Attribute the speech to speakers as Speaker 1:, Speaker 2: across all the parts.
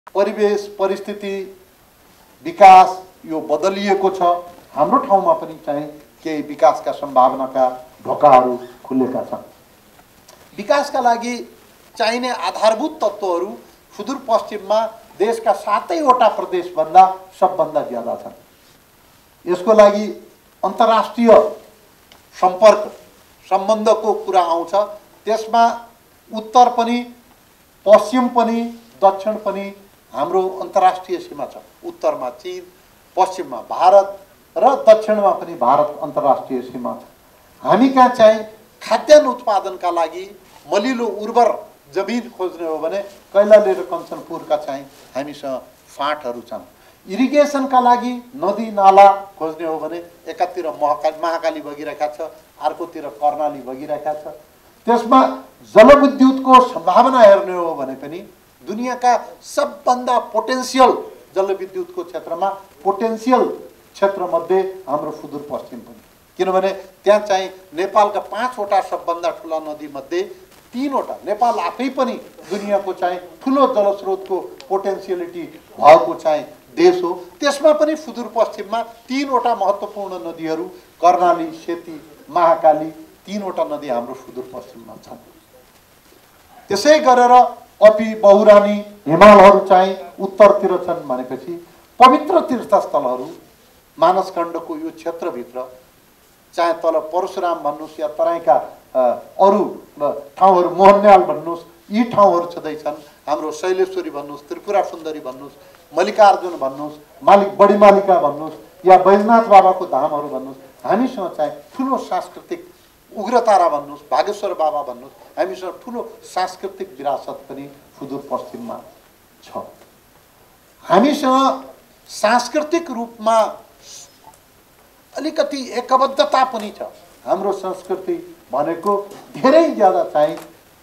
Speaker 1: परिवेश परिस्थिति विकास यो बदलिएको छ। हाम्रो ठाउँमा पनि चाहिँ केही विकासका सम्भावनाका ढोकाहरू खुलेका छन्। विकासका लागि चाहिने आधारभूत तत्त्वहरू सुदूरपश्चिममा देशका 7वटा प्रदेशभन्दा सबभन्दा ज्यादा छन्। यसको लागि अन्तर्राष्ट्रिय सम्पर्क सम्बन्धको कुरा आउँछ। त्यसमा उत्तर पनि पश्चिम पनि दक्षिण पनि हाम्रो अन्तर्राष्ट्रिय सीमा छ। उत्तरमा चीन, पश्चिममा भारत र दक्षिणमा पनि भारत अन्तर्राष्ट्रिय सीमा छ। हामी कहाँ चाहिँ खाद्यान्न उत्पादनका लागि मलिलो उर्वर जमिन खोज्ने हो भने कैलाली र कञ्चनपुरका चाहिँ हामीसँग फाँटहरू छन्। इरिगेसनका लागि नदी नाला खोज्ने हो भने एकातिर महाकाली बगिरहेका छ, अर्कोतिर कर्णाली बगिरहेका छ। त्यसमा जलविद्युतको सम्भावना हेर्ने हो भने पनि दुनियाँका सबभन्दा पोटेन्सियल जलविद्युतको क्षेत्रमा पोटेन्सियल क्षेत्रमध्ये हाम्रो सुदूरपश्चिम पनि, किनभने त्यहाँ चाहिँ नेपालका 5वटा सबभन्दा ठुला नदीमध्ये 3वटा, नेपाल आफै पनि दुनियाँको चाहिँ ठुलो जलस्रोतको पोटेन्सियलिटी भएको चाहिँ देश हो। त्यसमा पनि सुदूरपश्चिममा 3वटा महत्त्वपूर्ण नदीहरू कर्णाली, सेती, महाकाली 3वटा नदी हाम्रो सुदूरपश्चिममा छन्। त्यसै गरेर कपी, बहुरानी हिमालहरू चाहिँ उत्तरतिर छन् भनेपछि पवित्र तीर्थस्थलहरू मानसखण्डको यो क्षेत्रभित्र चाहे तल परशुराम भन्नुहोस् या तराईका अरू ठाउँहरू मोहनन्याल भन्नुहोस्, यी ठाउँहरू छँदैछन्। हाम्रो शैलेश्वरी भन्नुहोस्, त्रिपुरा सुन्दरी भन्नुहोस्, मल्लिकार्जुन भन्नुहोस्, बडी मालिका भन्नुहोस् या बैजनाथ बाबाको धामहरू भन्नुहोस्, हामीसँग चाहिँ ठुलो सांस्कृतिक उग्रतारा भन्नुहोस्, भागेश्वर बाबा भन्नुहोस्, हामीसँग ठुलो सांस्कृतिक विरासत पनि सुदूरपश्चिममा छ। हामीसँग सांस्कृतिक रूपमा अलिकति एकबद्धता पनि छ। हाम्रो संस्कृति भनेको धेरै ज्यादा चाहिँ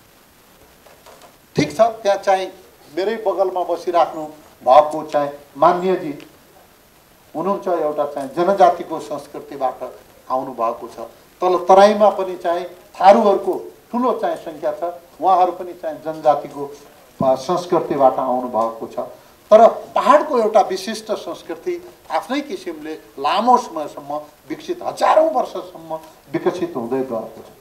Speaker 1: ठिक छ। त्यहाँ चाहिँ मेरै बगलमा बसिराख्नु भएको चाहिँ मान्यजी हुनुहुन्छ, एउटा चाहिँ जनजातिको संस्कृतिबाट आउनु भएको छ। तल तराईमा पनि चाहिँ थारूहरूको ठुलो चाहिँ सङ्ख्या छ, उहाँहरू पनि चाहिँ जनजातिको संस्कृतिबाट आउनु भएको छ। तर पहाडको एउटा विशिष्ट संस्कृति आफ्नै किसिमले लामो समयसम्म विकसित, हजारौँ वर्षसम्म विकसित हुँदै गएको छ।